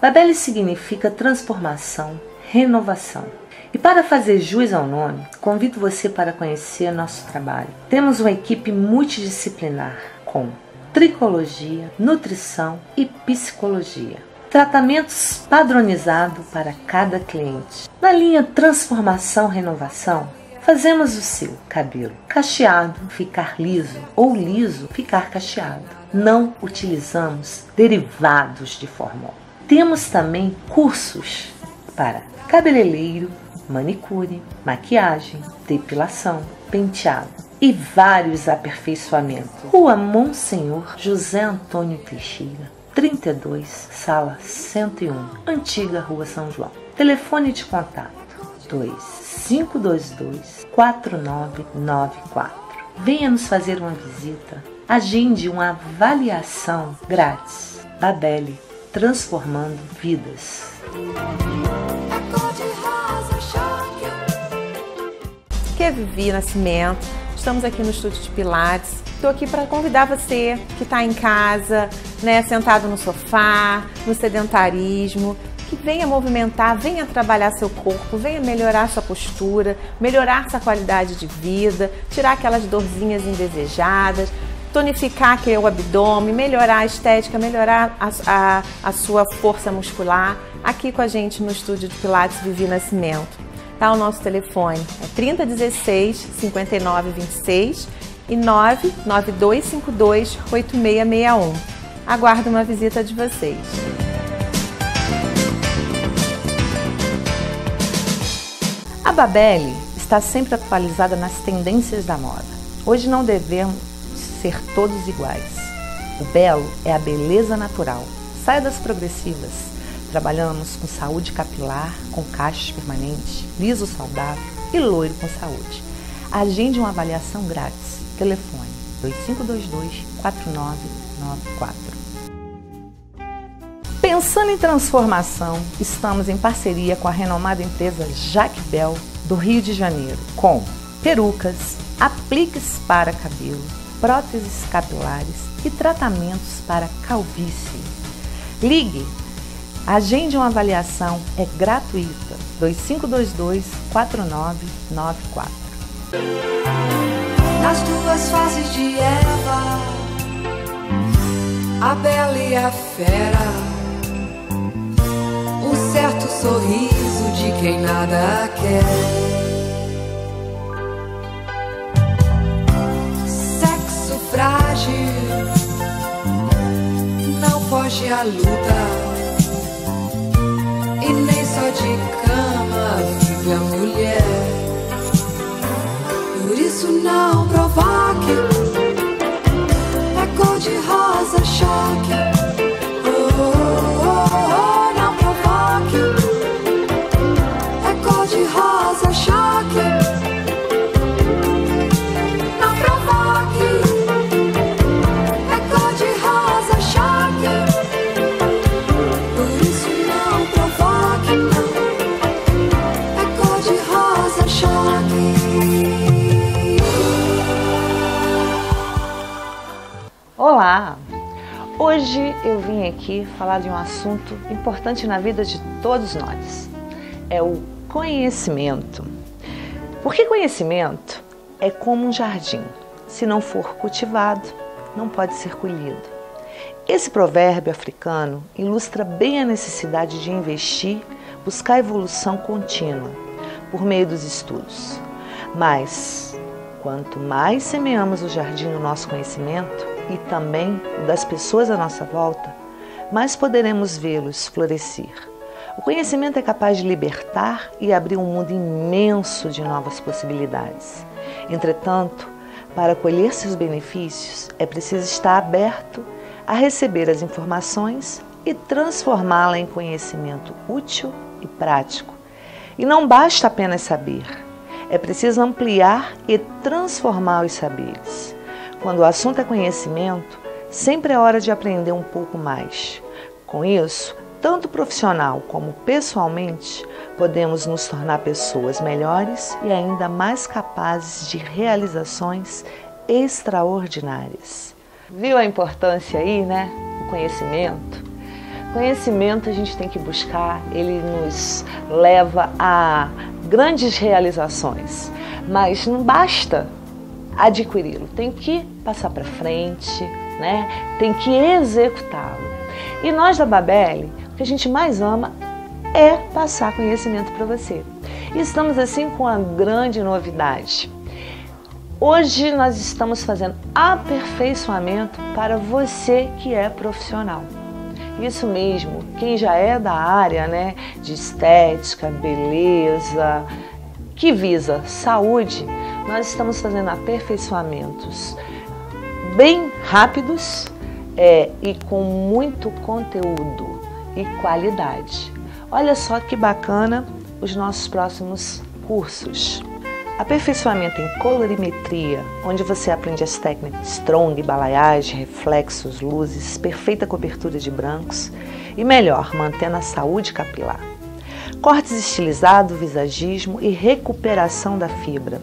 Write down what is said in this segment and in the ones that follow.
Babelli significa transformação, renovação. E para fazer jus ao nome, convido você para conhecer nosso trabalho. Temos uma equipe multidisciplinar com tricologia, nutrição e psicologia. Tratamentos padronizados para cada cliente. Na linha Transformação-Renovação, fazemos o seu cabelo cacheado ficar liso ou liso ficar cacheado. Não utilizamos derivados de formol. Temos também cursos para cabeleireiro, manicure, maquiagem, depilação, penteado e vários aperfeiçoamentos. Rua Monsenhor José Antônio Teixeira, 32, sala 101, antiga Rua São João. Telefone de contato 2522-4994. Venha nos fazer uma visita. Agende uma avaliação grátis. Babelli, transformando vidas. Aqui é Vivi Nascimento, estamos aqui no estúdio de Pilates. Estou aqui para convidar você que está em casa, sentado no sofá, no sedentarismo, que venha movimentar, venha trabalhar seu corpo, venha melhorar sua postura, melhorar sua qualidade de vida, tirar aquelas dorzinhas indesejadas, tonificar aqui o abdômen, melhorar a estética, melhorar a sua força muscular. Aqui com a gente no estúdio de Pilates Vivi Nascimento. Tá, o nosso telefone é 3016-5926 e 99252-8661. Aguardo uma visita de vocês. A Babelli está sempre atualizada nas tendências da moda. Hoje não devemos ser todos iguais. O belo é a beleza natural. Saia das progressivas. Trabalhamos com saúde capilar, com cachos permanentes, liso saudável e loiro com saúde. Agende uma avaliação grátis. Telefone 2522-4994. Pensando em transformação, estamos em parceria com a renomada empresa Jaque Bel, do Rio de Janeiro, com perucas, apliques para cabelo, próteses capilares e tratamentos para calvície. Ligue, agende uma avaliação, é gratuita, 2522-4994. Nas duas faces de Eva, a bela e a fera, um certo sorriso de quem nada quer. Sexo frágil, não foge à luta, e nem só de cama vive a mulher. Por isso não provoque, é cor de rosa choque. Oh, oh, oh, oh, não provoque, é cor de rosa choque. Não provoque, é cor de rosa choque. Por isso não provoque, não, é cor de rosa choque. Olá! Hoje eu vim aqui falar de um assunto importante na vida de todos nós. É o conhecimento. Porque conhecimento é como um jardim. Se não for cultivado, não pode ser colhido. Esse provérbio africano ilustra bem a necessidade de investir, buscar evolução contínua por meio dos estudos. Mas, quanto mais semeamos o jardim do nosso conhecimento, e também o das pessoas à nossa volta, mais poderemos vê-los florescer. O conhecimento é capaz de libertar e abrir um mundo imenso de novas possibilidades. Entretanto, para colher seus benefícios, é preciso estar aberto a receber as informações e transformá-la em conhecimento útil e prático. E não basta apenas saber, é preciso ampliar e transformar os saberes. Quando o assunto é conhecimento, sempre é hora de aprender um pouco mais. Com isso, tanto profissional como pessoalmente, podemos nos tornar pessoas melhores e ainda mais capazes de realizações extraordinárias. Viu a importância aí, né? O conhecimento. Conhecimento a gente tem que buscar, ele nos leva a grandes realizações, mas não basta adquiri-lo, tem que passar para frente, né? Tem que executá-lo. E nós da Babeli, o que a gente mais ama é passar conhecimento para você. E estamos assim com uma grande novidade. Hoje nós estamos fazendo aperfeiçoamento para você que é profissional. Isso mesmo, quem já é da área, né, de estética, beleza, que visa saúde, nós estamos fazendo aperfeiçoamentos bem rápidos e com muito conteúdo e qualidade. Olha só que bacana os nossos próximos cursos. Aperfeiçoamento em colorimetria, onde você aprende as técnicas strong, balayage, reflexos, luzes, perfeita cobertura de brancos e melhor, mantendo a saúde capilar. Cortes estilizados, visagismo e recuperação da fibra.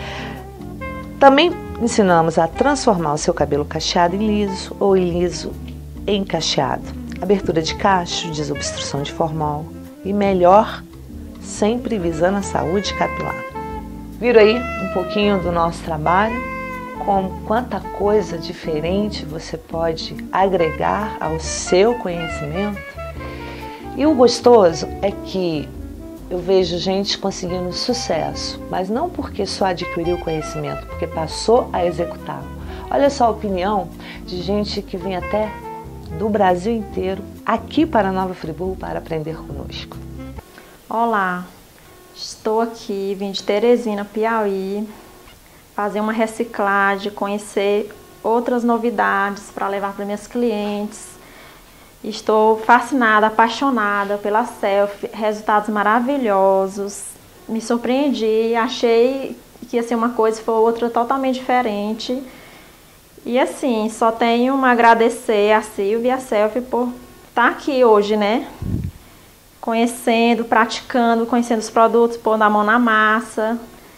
Também ensinamos a transformar o seu cabelo cacheado em liso ou liso em cacheado. Abertura de cacho, desobstrução de formol e melhor, sempre visando a saúde capilar. Viram aí um pouquinho do nosso trabalho? Com quanta coisa diferente você pode agregar ao seu conhecimento? E o gostoso é que eu vejo gente conseguindo sucesso, mas não porque só adquiriu conhecimento, porque passou a executá-lo. Olha só a opinião de gente que vem até do Brasil inteiro aqui para Nova Friburgo para aprender conosco. Olá, estou aqui, vim de Teresina, Piauí, fazer uma reciclagem, conhecer outras novidades para levar para minhas clientes. Estou fascinada, apaixonada pela selfie, resultados maravilhosos. Me surpreendi, achei que ia ser uma coisa e foi outra totalmente diferente. E assim, só tenho a agradecer a Silvia e a Selfie por estar aqui hoje, né? Conhecendo, praticando, conhecendo os produtos, pondo a mão na massa,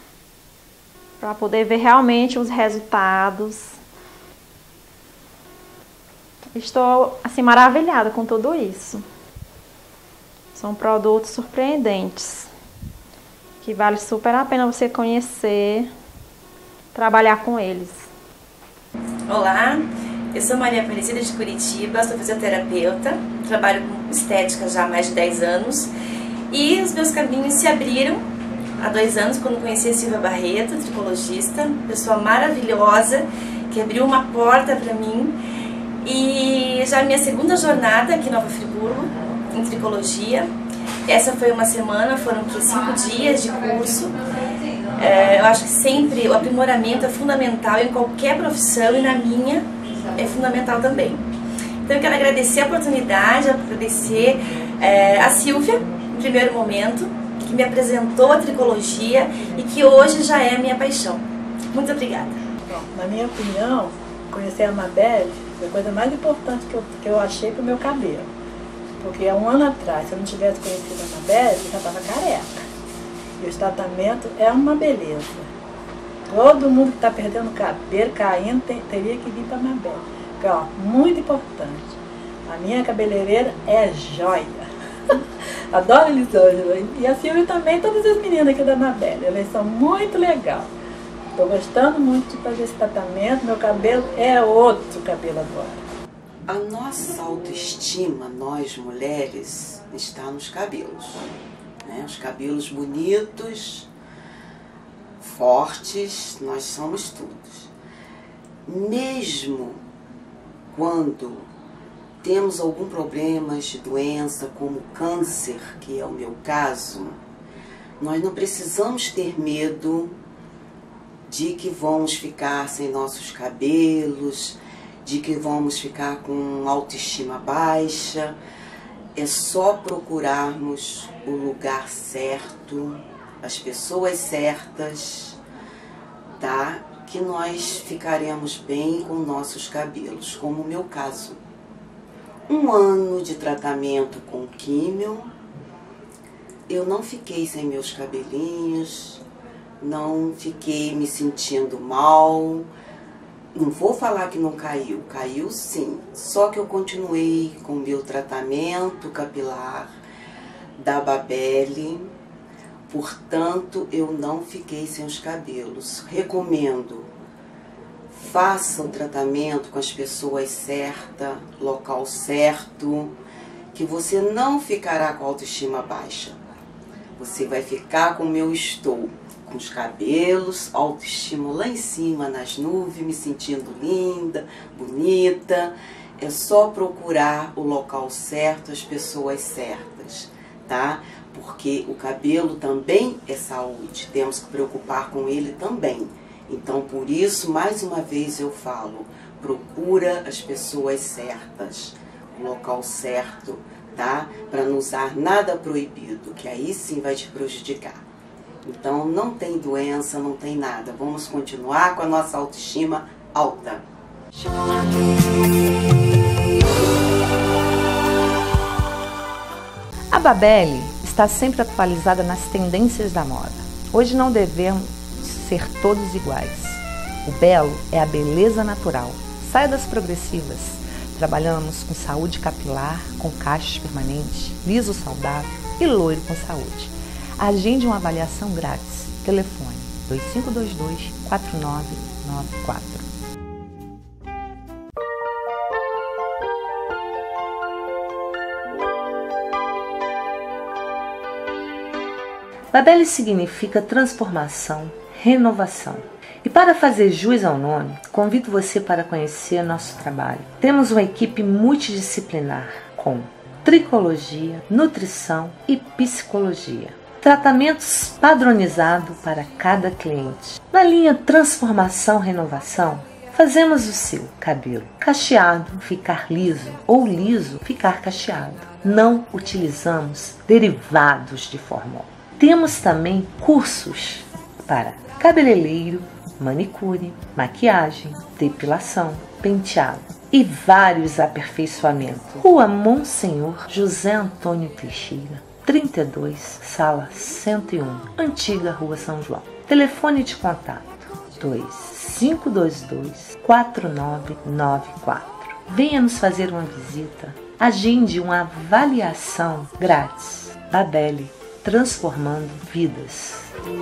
para poder ver realmente os resultados. Estou assim maravilhada com tudo isso. São produtos surpreendentes, que vale super a pena você conhecer, trabalhar com eles. Olá, eu sou Maria Aparecida de Curitiba, sou fisioterapeuta, trabalho com estética já há mais de 10 anos e os meus caminhos se abriram há 2 anos quando conheci a Silvia Barreto, tricologista, pessoa maravilhosa que abriu uma porta para mim. E já a minha segunda jornada aqui em Nova Friburgo, em tricologia. Essa foi uma semana, foram 5 dias de curso. Eu acho que sempre o aprimoramento é fundamental em qualquer profissão e na minha é fundamental também. Então eu quero agradecer a oportunidade, agradecer a Silvia, em primeiro momento, que me apresentou a tricologia e que hoje já é a minha paixão. Muito obrigada. Bom, na minha opinião, conhecer a Mabel foi a coisa mais importante que eu achei para o meu cabelo. Porque há 1 ano atrás, se eu não tivesse conhecido a Mabel, eu já estava careca. E o tratamento é uma beleza. Todo mundo que está perdendo cabelo, caindo, teria que vir para a Mabel. Porque, ó, muito importante. A minha cabeleireira é joia. Adoro Elisângela. E a Silvia também, todas as meninas aqui da Mabel. Elas são muito legais. Estou gostando muito de fazer esse tratamento, meu cabelo é outro cabelo agora. A nossa autoestima, nós mulheres, está nos cabelos. Né? Os cabelos bonitos, fortes, nós somos todos. Mesmo quando temos algum problema de doença, como câncer, que é o meu caso, nós não precisamos ter medo de que vamos ficar sem nossos cabelos, de que vamos ficar com autoestima baixa. É só procurarmos o lugar certo, as pessoas certas, tá? Que nós ficaremos bem com nossos cabelos, como o meu caso. 1 ano de tratamento com químio, eu não fiquei sem meus cabelinhos, não fiquei me sentindo mal, Não vou falar que não caiu, caiu sim. Só que eu continuei com o meu tratamento capilar da Babelli, portanto eu não fiquei sem os cabelos. Recomendo, faça o tratamento com as pessoas certas, local certo, que você não ficará com a autoestima baixa. Você vai ficar como eu estou, com os cabelos, autoestima lá em cima, nas nuvens, me sentindo linda, bonita. É só procurar o local certo, as pessoas certas, tá? Porque o cabelo também é saúde, temos que preocupar com ele também. Então, por isso, mais uma vez eu falo, procura as pessoas certas, o local certo, tá? Para não usar nada proibido, que aí sim vai te prejudicar. Então, não tem doença, não tem nada. Vamos continuar com a nossa autoestima alta. A Babelli está sempre atualizada nas tendências da moda. Hoje não devemos ser todos iguais. O belo é a beleza natural. Saia das progressivas. Trabalhamos com saúde capilar, com cachos permanentes, liso saudável e loiro com saúde. Agende uma avaliação grátis. Telefone 2522-4994. Babelli significa transformação, renovação. E para fazer jus ao nome, convido você para conhecer nosso trabalho. Temos uma equipe multidisciplinar com tricologia, nutrição e psicologia. Tratamentos padronizados para cada cliente. Na linha Transformação Renovação, fazemos o seu cabelo cacheado ficar liso ou liso ficar cacheado. Não utilizamos derivados de formol. Temos também cursos para cabeleireiro, manicure, maquiagem, depilação, penteado e vários aperfeiçoamentos. Rua Monsenhor José Antônio Teixeira, 32, sala 101, antiga Rua São João. Telefone de contato 2522-4994. Venha nos fazer uma visita. Agende uma avaliação grátis. Babelli, transformando vidas.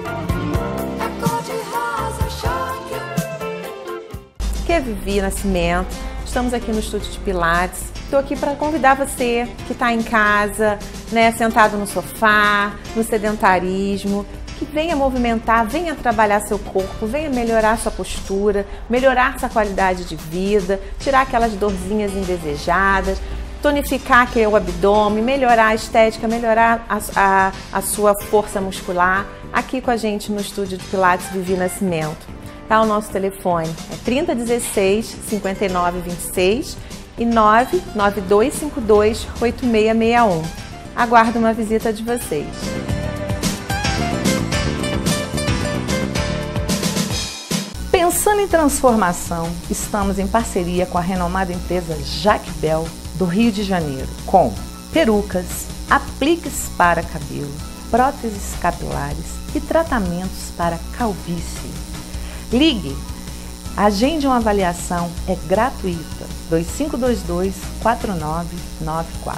Aqui é Vivi Nascimento, estamos aqui no estúdio de Pilates. Estou aqui para convidar você que está em casa, né, sentado no sofá, no sedentarismo, que venha movimentar, venha trabalhar seu corpo, venha melhorar sua postura, melhorar sua qualidade de vida, tirar aquelas dorzinhas indesejadas, tonificar que é o abdômen, melhorar a estética, melhorar a sua força muscular. Aqui com a gente no estúdio de Pilates Vivi Nascimento. Tá, o nosso telefone é 3016-5926 e 99252-8661. Aguardo uma visita de vocês. Pensando em transformação, estamos em parceria com a renomada empresa Jaquebel, do Rio de Janeiro, com perucas, apliques para cabelo, próteses capilares e tratamentos para calvície. Ligue, agende uma avaliação, é gratuita, 2522-4994.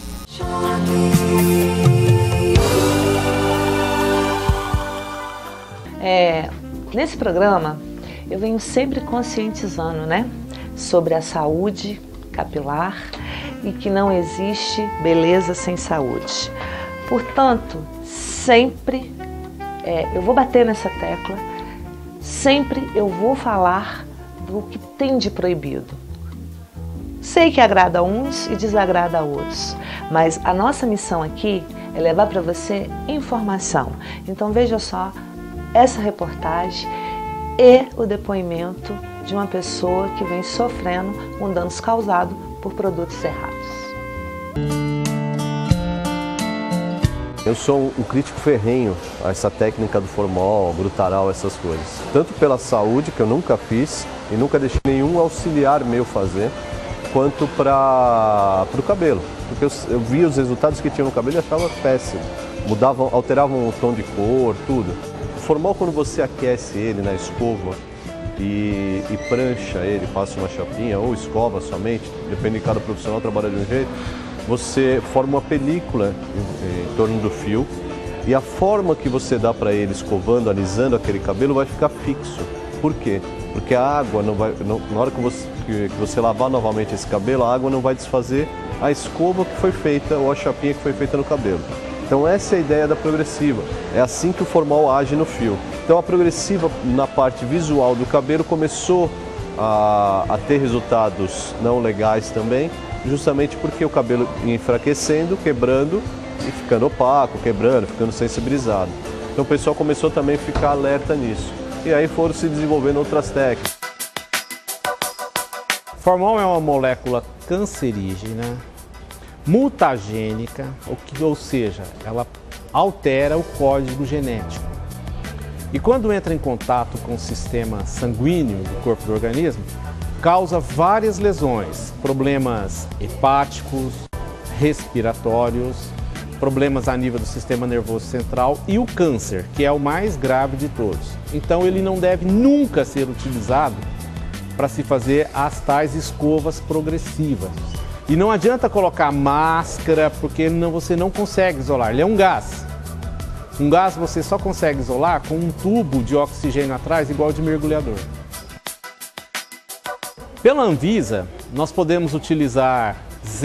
Nesse programa, eu venho sempre conscientizando, né, sobre a saúde capilar e que não existe beleza sem saúde. Portanto, sempre eu vou bater nessa tecla, sempre eu vou falar do que tem de proibido. Sei que agrada a uns e desagrada a outros, mas a nossa missão aqui é levar para você informação. Então veja só essa reportagem e o depoimento de uma pessoa que vem sofrendo com danos causados por produtos errados. Eu sou um crítico ferrenho a essa técnica do formol, glutaral, essas coisas. Tanto pela saúde, que eu nunca fiz e nunca deixei nenhum auxiliar meu fazer, quanto para o cabelo. Porque eu via os resultados que tinha no cabelo e achava péssimo. Mudavam, alteravam o tom de cor, tudo. O formol, quando você aquece ele na escova, e prancha ele, passa uma chapinha ou escova somente, depende de cada profissional, trabalha de um jeito, você forma uma película em torno do fio e a forma que você dá para ele escovando, alisando aquele cabelo vai ficar fixo. Por quê? Porque a água não vai, na hora que você lavar novamente esse cabelo, a água não vai desfazer a escova que foi feita ou a chapinha que foi feita no cabelo. Então essa é a ideia da progressiva, é assim que o formol age no fio. Então a progressiva na parte visual do cabelo começou a ter resultados não legais também, justamente porque o cabelo ia enfraquecendo, quebrando e ficando opaco, quebrando, ficando sensibilizado. Então o pessoal começou também a ficar alerta nisso. E aí foram se desenvolvendo outras técnicas. Formol é uma molécula cancerígena, mutagênica, ou seja, ela altera o código genético. E quando entra em contato com o sistema sanguíneo do corpo do organismo, causa várias lesões, problemas hepáticos, respiratórios, problemas a nível do sistema nervoso central e o câncer, que é o mais grave de todos. Então ele não deve nunca ser utilizado para se fazer as tais escovas progressivas. E não adianta colocar máscara, porque você não consegue isolar, ele é um gás. Um gás você só consegue isolar com um tubo de oxigênio atrás, igual de mergulhador. Pela Anvisa, nós podemos utilizar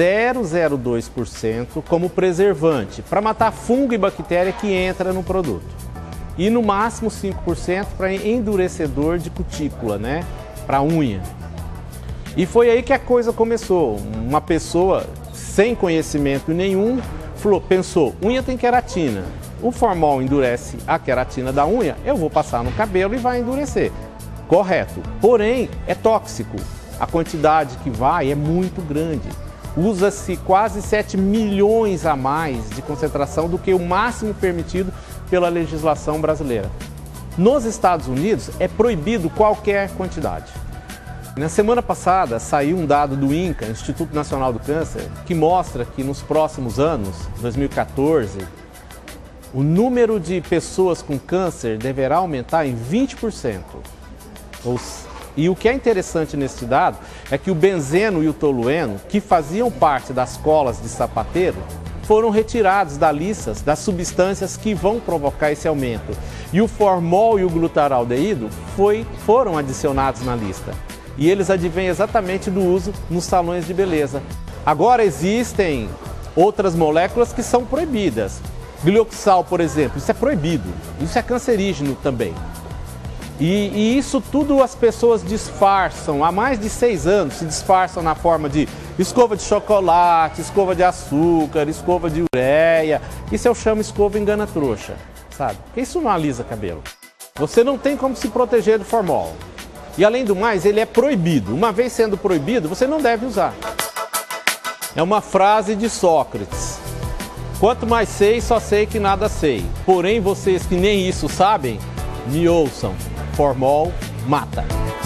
0,02% como preservante, para matar fungo e bactéria que entra no produto. E no máximo 5% para endurecedor de cutícula, né? Para unha. E foi aí que a coisa começou. Uma pessoa sem conhecimento nenhum pensou, unha tem queratina. O formol endurece a queratina da unha, eu vou passar no cabelo e vai endurecer. Correto. Porém, é tóxico. A quantidade que vai é muito grande. Usa-se quase 7 milhões a mais de concentração do que o máximo permitido pela legislação brasileira. Nos Estados Unidos é proibido qualquer quantidade. Na semana passada saiu um dado do INCA, Instituto Nacional do Câncer, que mostra que nos próximos anos, 2014, o número de pessoas com câncer deverá aumentar em 20%. E o que é interessante nesse dado é que o benzeno e o tolueno, que faziam parte das colas de sapateiro, foram retirados da lista das substâncias que vão provocar esse aumento. E o formol e o glutaraldeído foram adicionados na lista. E eles advêm exatamente do uso nos salões de beleza. Agora existem outras moléculas que são proibidas. Glioxal, por exemplo, isso é proibido. Isso é cancerígeno também. E isso tudo as pessoas disfarçam, há mais de 6 anos se disfarçam na forma de escova de chocolate, escova de açúcar, escova de ureia. Isso eu chamo escova engana-trouxa, sabe? Porque isso não alisa cabelo. Você não tem como se proteger do formol. E além do mais, ele é proibido. Uma vez sendo proibido, você não deve usar. É uma frase de Sócrates. Quanto mais sei, só sei que nada sei. Porém, vocês que nem isso sabem, me ouçam. Formol mata.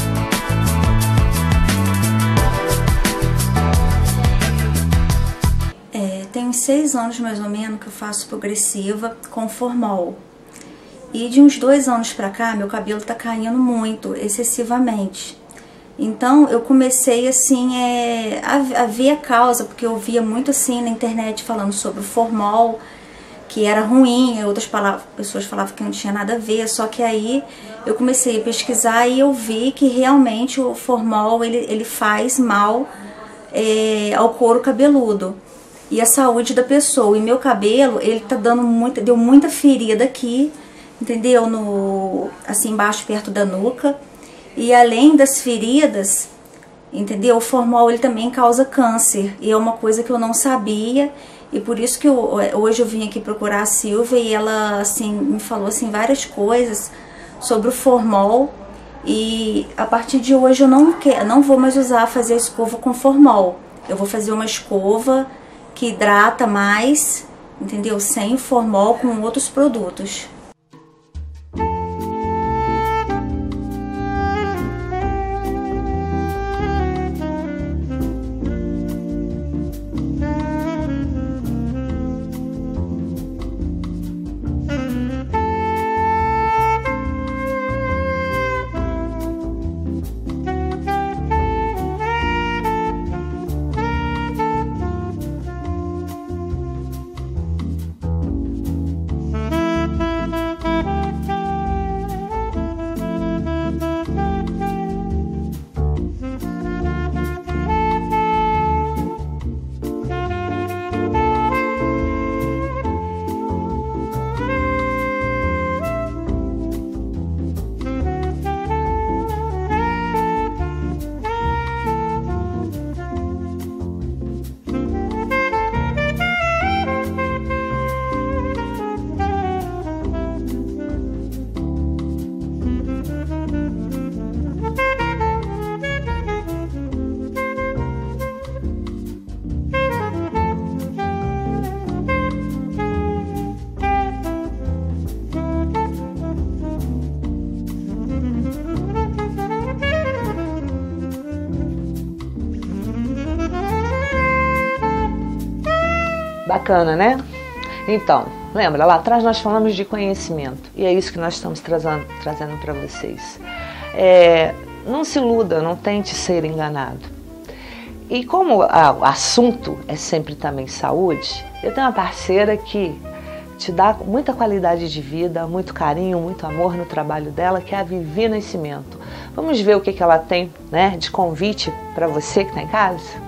Tem 6 anos mais ou menos que eu faço progressiva com formol. E de uns 2 anos pra cá, meu cabelo tá caindo muito, excessivamente. Então eu comecei assim a ver a causa, porque eu via muito assim na internet falando sobre o formol, que era ruim, outras pessoas falavam que não tinha nada a ver, só que aí eu comecei a pesquisar e eu vi que realmente o formol ele faz mal ao couro cabeludo e à saúde da pessoa. E meu cabelo, ele tá deu muita ferida aqui, entendeu? Assim embaixo, perto da nuca. E além das feridas, entendeu? O formol ele também causa câncer. E é uma coisa que eu não sabia. E por isso que hoje eu vim aqui procurar a Silvia e ela assim, me falou assim, várias coisas sobre o formol. E a partir de hoje eu não vou mais fazer a escova com formol. Eu vou fazer uma escova que hidrata mais, entendeu? Sem formol, com outros produtos. Bacana, né? Então, lembra, lá atrás nós falamos de conhecimento e é isso que nós estamos trazendo para vocês. Não se iluda, não tente ser enganado. E como o assunto é sempre também saúde, eu tenho uma parceira que te dá muita qualidade de vida, muito carinho, muito amor no trabalho dela, que é a Vivi Nascimento. Vamos ver o que ela tem, né, de convite para você que está em casa?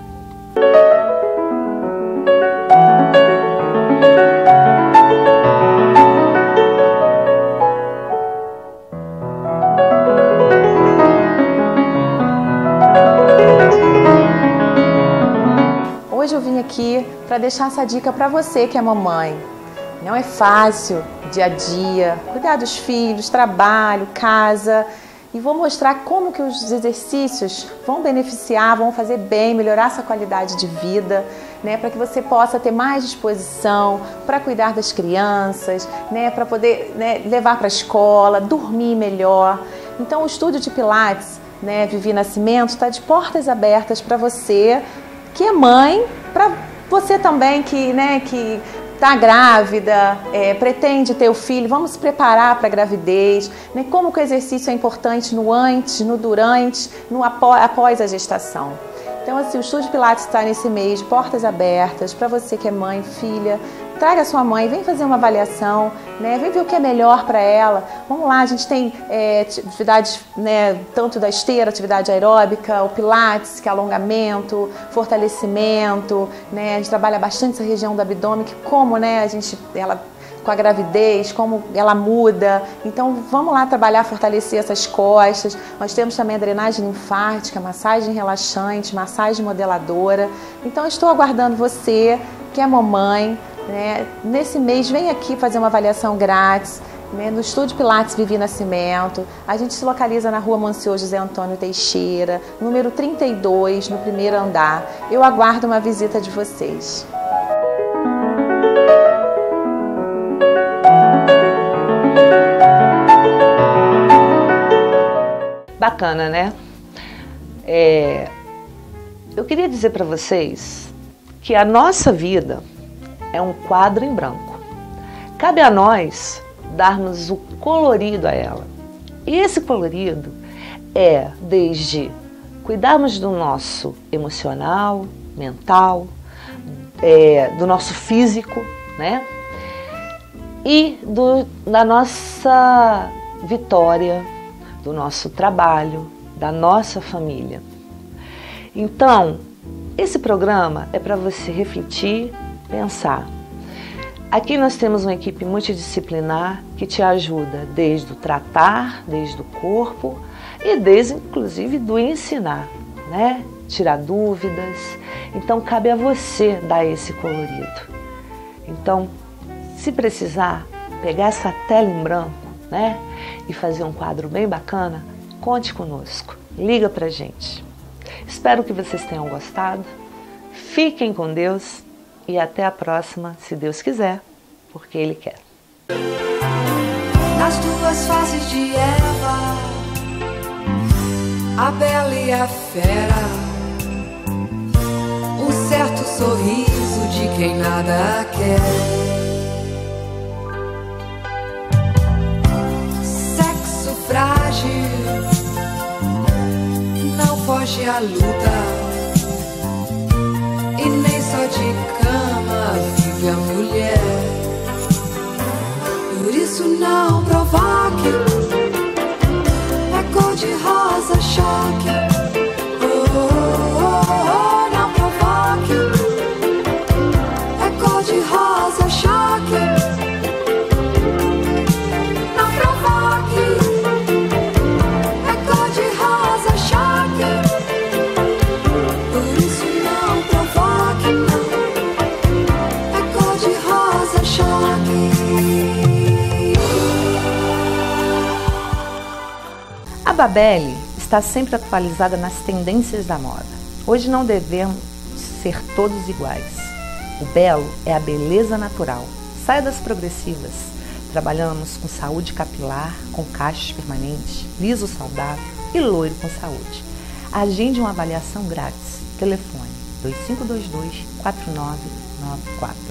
Hoje eu vim aqui para deixar essa dica para você que é mamãe. Não é fácil, dia a dia, cuidar dos filhos, trabalho, casa. E vou mostrar como que os exercícios vão beneficiar, vão fazer bem, melhorar essa qualidade de vida, né, para que você possa ter mais disposição para cuidar das crianças, né, para poder, né, levar para a escola, dormir melhor. Então o estúdio de Pilates, né, Vivi Nascimento, está de portas abertas para você que é mãe, para você também que, né, que está grávida, pretende ter o filho, vamos se preparar para a gravidez, né? Como que o exercício é importante no antes, no durante, no após a gestação. Então, assim, o Estúdio Pilates está nesse mês, portas abertas, para você que é mãe, filha, traga a sua mãe, vem fazer uma avaliação, né? Vem ver o que é melhor para ela. Vamos lá, a gente tem atividades, né, tanto da esteira, atividade aeróbica, o Pilates, que é alongamento, fortalecimento, né? A gente trabalha bastante essa região do abdômen, que como, né, ela com a gravidez, como ela muda. Então vamos lá trabalhar, fortalecer essas costas. Nós temos também a drenagem linfática, massagem relaxante, massagem modeladora. Então eu estou aguardando você, que é mamãe, né? Nesse mês vem aqui fazer uma avaliação grátis, né, no Estúdio Pilates Vivi Nascimento. A gente se localiza na Rua Monsieur José Antônio Teixeira, número 32, no primeiro andar. Eu aguardo uma visita de vocês. Bacana, né? Eu queria dizer para vocês que a nossa vida é um quadro em branco. Cabe a nós darmos o colorido a ela. E esse colorido é desde cuidarmos do nosso emocional, mental, do nosso físico, né? E da nossa vitória, do nosso trabalho, da nossa família. Então, esse programa é para você refletir, pensar. Aqui nós temos uma equipe multidisciplinar que te ajuda desde o tratar, desde o corpo e desde inclusive do ensinar, né? Tirar dúvidas. Então cabe a você dar esse colorido. Então, se precisar pegar essa tela em branco, né, e fazer um quadro bem bacana, conte conosco. Liga pra gente. Espero que vocês tenham gostado. Fiquem com Deus. E até a próxima, se Deus quiser, porque Ele quer. Nas duas faces de Eva, a bela e a fera, um certo sorriso de quem nada quer. Sexo frágil, não foge à luta. E nem só de cama vive a mulher. Por isso não provoque, é cor de rosa choque. Oh, oh, oh, oh, não provoque, é cor de rosa choque. Não provoque, é cor de rosa choque. Por isso não provoque, não, é cor de rosa choque. A Babelli está sempre atualizada nas tendências da moda. Hoje não devemos ser todos iguais. O belo é a beleza natural. Saia das progressivas. Trabalhamos com saúde capilar, com cachos permanentes, liso saudável e loiro com saúde. Agende uma avaliação grátis. Telefone 2522 4994.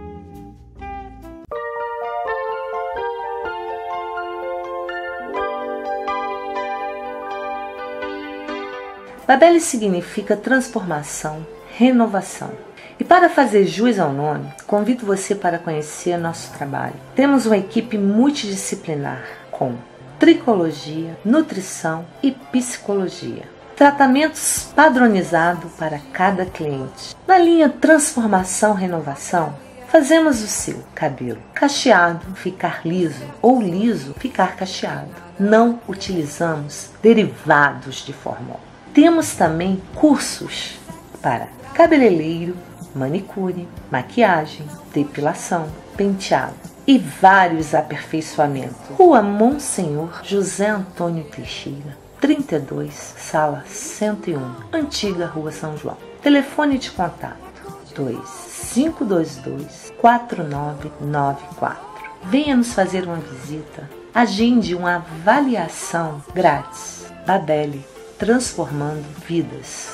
Babeli significa transformação, renovação. E para fazer jus ao nome, convido você para conhecer nosso trabalho. Temos uma equipe multidisciplinar com tricologia, nutrição e psicologia. Tratamentos padronizados para cada cliente. Na linha Transformação Renovação, fazemos o seu cabelo cacheado ficar liso ou liso ficar cacheado. Não utilizamos derivados de formol. Temos também cursos para cabeleireiro, manicure, maquiagem, depilação, penteado e vários aperfeiçoamentos. Rua Monsenhor José Antônio Teixeira, 32, sala 101, antiga Rua São João. Telefone de contato 2522-4994. Venha nos fazer uma visita. Agende uma avaliação grátis. Babeli, transformando vidas.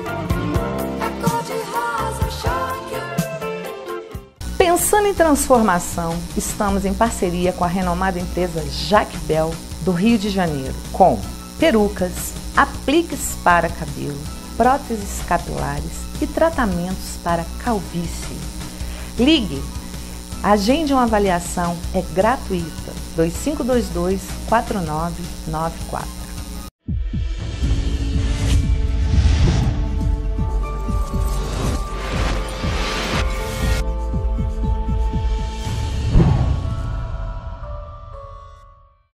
Pensando em transformação, estamos em parceria com a renomada empresa Jaque Bell, do Rio de Janeiro, com perucas, apliques para cabelo, próteses capilares e tratamentos para calvície. Ligue, agende uma avaliação, é gratuita, 2522-4994.